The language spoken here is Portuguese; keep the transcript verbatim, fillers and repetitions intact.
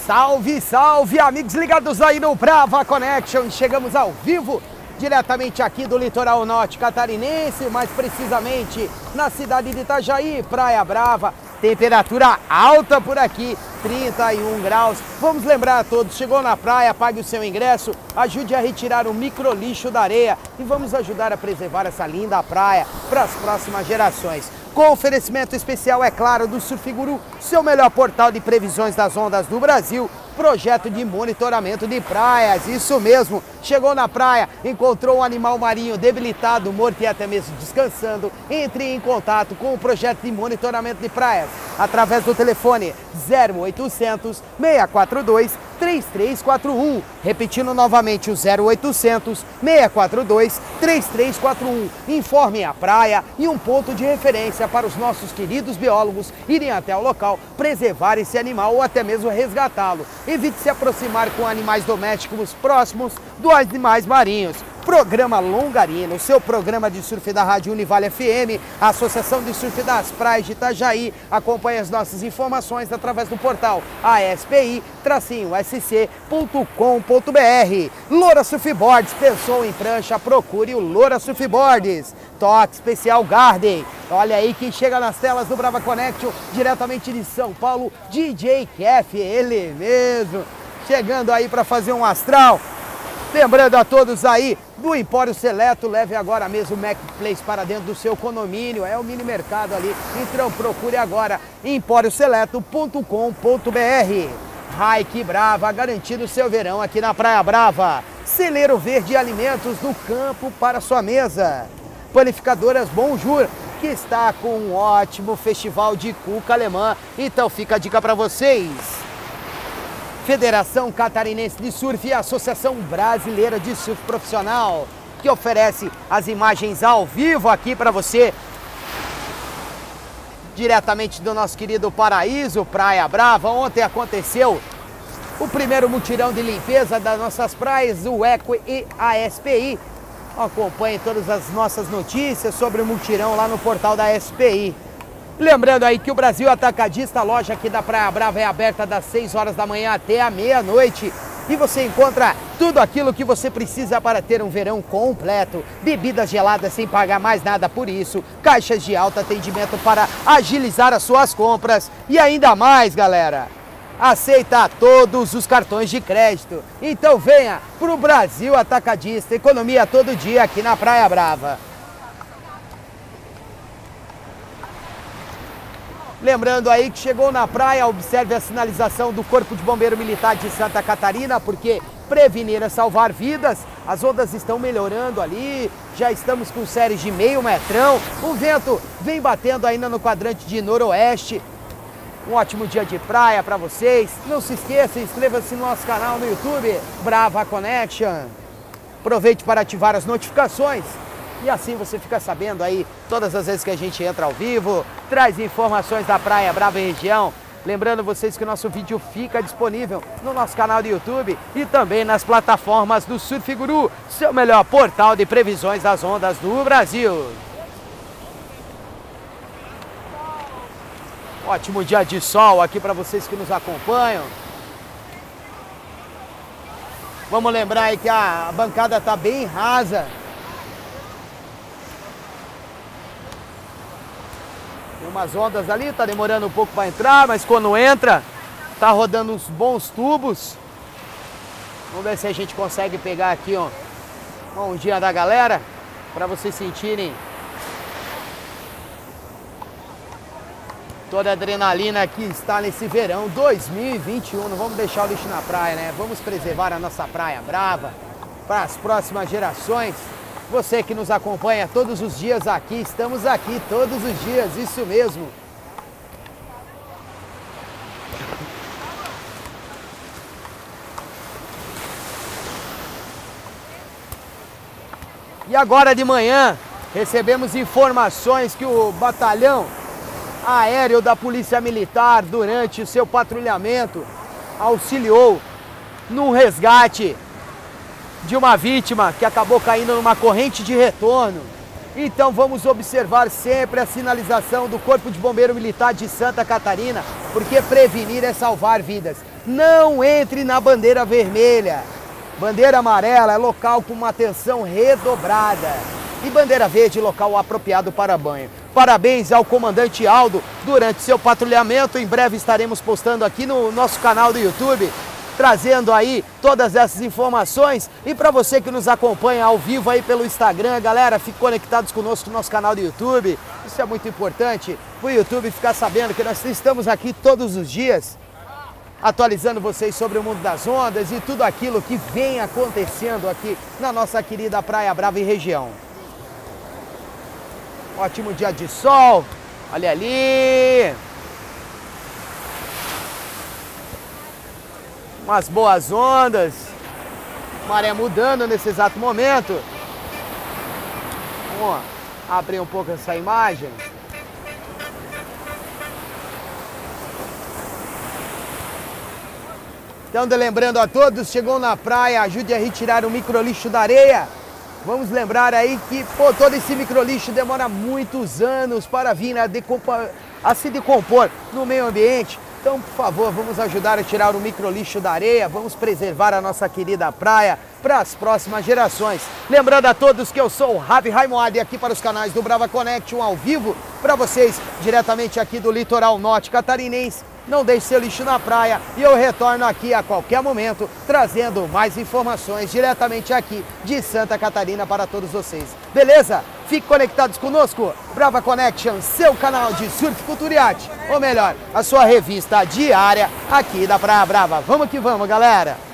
Salve, salve, amigos ligados aí no Brava Connection. Chegamos ao vivo, diretamente aqui do litoral norte catarinense, mais precisamente na cidade de Itajaí, Praia Brava. Temperatura alta por aqui, trinta e um graus. Vamos lembrar a todos, chegou na praia, pague o seu ingresso, ajude a retirar o micro lixo da areia e vamos ajudar a preservar essa linda praia para as próximas gerações. Com oferecimento especial, é claro, do Surfiguru, seu melhor portal de previsões das ondas do Brasil, projeto de monitoramento de praias, isso mesmo. Chegou na praia, encontrou um animal marinho debilitado, morto e até mesmo descansando, entre em contato com o projeto de monitoramento de praias, através do telefone zero oitocentos, seis quatro dois, três três quatro um. Repetindo novamente o zero oitocentos, seis quatro dois, três três quatro um. Informe a praia e um ponto de referência para os nossos queridos biólogos irem até o local, preservar esse animal ou até mesmo resgatá-lo. Evite se aproximar com animais domésticos próximos dos animais marinhos. Programa Longarino, seu programa de surf da Rádio Univale F M, a Associação de Surf das Praias de Itajaí. Acompanhe as nossas informações através do portal a s p i tracinho s c ponto com ponto b r. Loura Surfboards, pensou em prancha, procure o Loura Surfboards. Toque Especial Garden, olha aí quem chega nas telas do Brava Connection, diretamente de São Paulo, D J Kef, ele mesmo, chegando aí para fazer um astral. Lembrando a todos aí do Empório Seleto, leve agora mesmo o Marketplace para dentro do seu condomínio, é o mini mercado ali, então procure agora empório seleto ponto com ponto b r. Hike Brava, garantindo o seu verão aqui na Praia Brava. Celeiro Verde Alimentos do campo para sua mesa. Panificadoras Bonjour, que está com um ótimo festival de cuca alemã, então fica a dica para vocês. Federação Catarinense de Surf e Associação Brasileira de Surf Profissional, que oferece as imagens ao vivo aqui para você, diretamente do nosso querido paraíso, Praia Brava. Ontem aconteceu o primeiro mutirão de limpeza das nossas praias, o Eco e a S P I. Acompanhe todas as nossas notícias sobre o mutirão lá no portal da S P I. Lembrando aí que o Brasil Atacadista, a loja aqui da Praia Brava, é aberta das seis horas da manhã até a meia-noite. E você encontra tudo aquilo que você precisa para ter um verão completo. Bebidas geladas sem pagar mais nada por isso. Caixas de alto atendimento para agilizar as suas compras. E ainda mais, galera, aceita todos os cartões de crédito. Então venha para o Brasil Atacadista, economia todo dia aqui na Praia Brava. Lembrando aí que chegou na praia, observe a sinalização do Corpo de Bombeiro Militar de Santa Catarina, porque prevenir é salvar vidas. As ondas estão melhorando ali, já estamos com séries de meio metrão. O vento vem batendo ainda no quadrante de noroeste. Um ótimo dia de praia para vocês. Não se esqueça, inscreva-se no nosso canal no YouTube, Brava Connection. Aproveite para ativar as notificações. E assim você fica sabendo aí, todas as vezes que a gente entra ao vivo, traz informações da Praia Brava e região. Lembrando vocês que o nosso vídeo fica disponível no nosso canal do YouTube e também nas plataformas do Surfiguru, seu melhor portal de previsões das ondas do Brasil. Ótimo dia de sol aqui para vocês que nos acompanham. Vamos lembrar aí que a bancada está bem rasa. Tem umas ondas ali, tá demorando um pouco para entrar, mas quando entra, tá rodando uns bons tubos. Vamos ver se a gente consegue pegar aqui, ó, um dia da galera, para vocês sentirem toda a adrenalina que está nesse verão dois mil e vinte e um. Não vamos deixar o lixo na praia, né? Vamos preservar a nossa Praia Brava para as próximas gerações. Você que nos acompanha todos os dias aqui, estamos aqui todos os dias, isso mesmo. E agora de manhã, recebemos informações que o batalhão aéreo da Polícia Militar, durante o seu patrulhamento, auxiliou num resgate de uma vítima que acabou caindo numa corrente de retorno. Então vamos observar sempre a sinalização do Corpo de Bombeiro Militar de Santa Catarina, porque prevenir é salvar vidas. não entre na bandeira vermelha. Bandeira amarela é local com uma atenção redobrada. E bandeira verde, local apropriado para banho. Parabéns ao comandante Aldo durante seu patrulhamento. Em breve estaremos postando aqui no nosso canal do YouTube, trazendo aí todas essas informações. E para você que nos acompanha ao vivo aí pelo Instagram, galera, fique conectados conosco no nosso canal do YouTube. Isso é muito importante para o YouTube ficar sabendo que nós estamos aqui todos os dias, atualizando vocês sobre o mundo das ondas e tudo aquilo que vem acontecendo aqui na nossa querida Praia Brava e região. Ótimo dia de sol, olha ali. Umas boas ondas, maré mudando nesse exato momento. Vamos abrir um pouco essa imagem. Então, lembrando a todos, chegou na praia, ajude a retirar o microlixo da areia. Vamos lembrar aí que pô, todo esse microlixo demora muitos anos para vir a, a se decompor no meio ambiente. Então, por favor, vamos ajudar a tirar o microlixo da areia, vamos preservar a nossa querida praia para as próximas gerações. Lembrando a todos que eu sou o Ravi Raimuad, aqui para os canais do Brava Connection ao vivo, para vocês, diretamente aqui do litoral norte catarinense. Não deixe seu lixo na praia e eu retorno aqui a qualquer momento, trazendo mais informações diretamente aqui de Santa Catarina para todos vocês. Beleza? Fiquem conectados conosco, Brava Connection, seu canal de surf, cultura e arte, ou melhor, a sua revista diária aqui da Praia Brava. Vamos que vamos, galera!